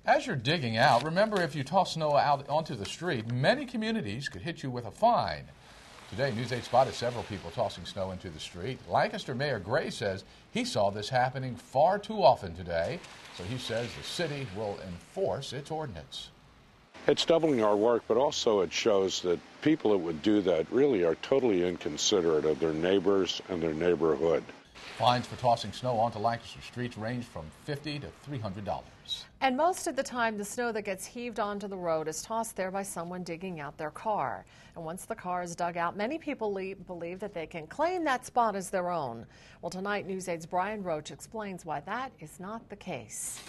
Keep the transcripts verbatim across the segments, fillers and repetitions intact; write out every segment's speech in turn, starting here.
As you're digging out, remember if you toss snow out onto the street, many communities could hit you with a fine. Today, News eight spotted several people tossing snow into the street. Lancaster Mayor Gray says he saw this happening far too often today, so he says the city will enforce its ordinance. It's doubling our work, but also it shows that people that would do that really are totally inconsiderate of their neighbors and their neighborhood. Fines for tossing snow onto Lancaster streets range from fifty dollars to three hundred dollars. And most of the time, the snow that gets heaved onto the road is tossed there by someone digging out their car. And once the car is dug out, many people believe that they can claim that spot as their own. Well, tonight, News eight's Brian Roach explains why that is not the case.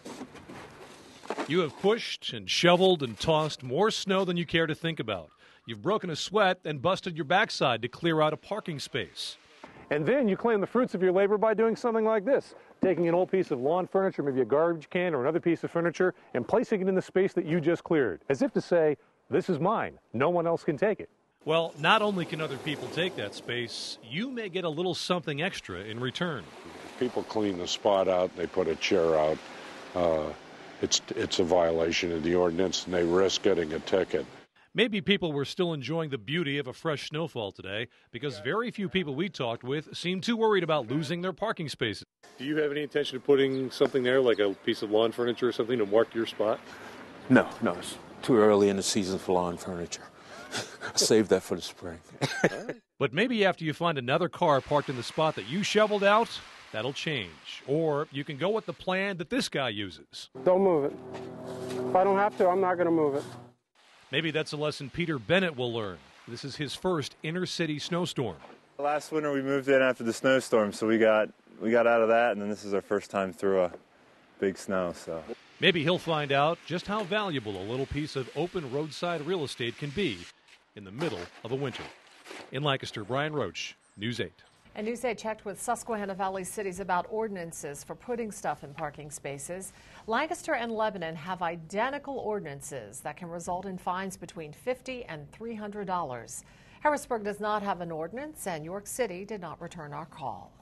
You have pushed and shoveled and tossed more snow than you care to think about. You've broken a sweat and busted your backside to clear out a parking space. And then you claim the fruits of your labor by doing something like this, taking an old piece of lawn furniture, maybe a garbage can or another piece of furniture, and placing it in the space that you just cleared, as if to say, this is mine. No one else can take it. Well, not only can other people take that space, you may get a little something extra in return. If people clean the spot out, they put a chair out, uh, it's, it's a violation of the ordinance, and they risk getting a ticket. Maybe people were still enjoying the beauty of a fresh snowfall today because very few people we talked with seemed too worried about losing their parking spaces. Do you have any intention of putting something there, like a piece of lawn furniture or something, to mark your spot? No, no, it's too early in the season for lawn furniture. I saved that for the spring. But maybe after you find another car parked in the spot that you shoveled out, that'll change. Or you can go with the plan that this guy uses. Don't move it. If I don't have to, I'm not going to move it. Maybe that's a lesson Peter Bennett will learn. This is his first inner-city snowstorm. Last winter we moved in after the snowstorm, so we got we got out of that, and then this is our first time through a big snow. So maybe he'll find out just how valuable a little piece of open roadside real estate can be in the middle of a winter. In Lancaster, Brian Roach, News eight. And News eight checked with Susquehanna Valley cities about ordinances for putting stuff in parking spaces. Lancaster and Lebanon have identical ordinances that can result in fines between fifty dollars and three hundred dollars. Harrisburg does not have an ordinance, and York City did not return our call.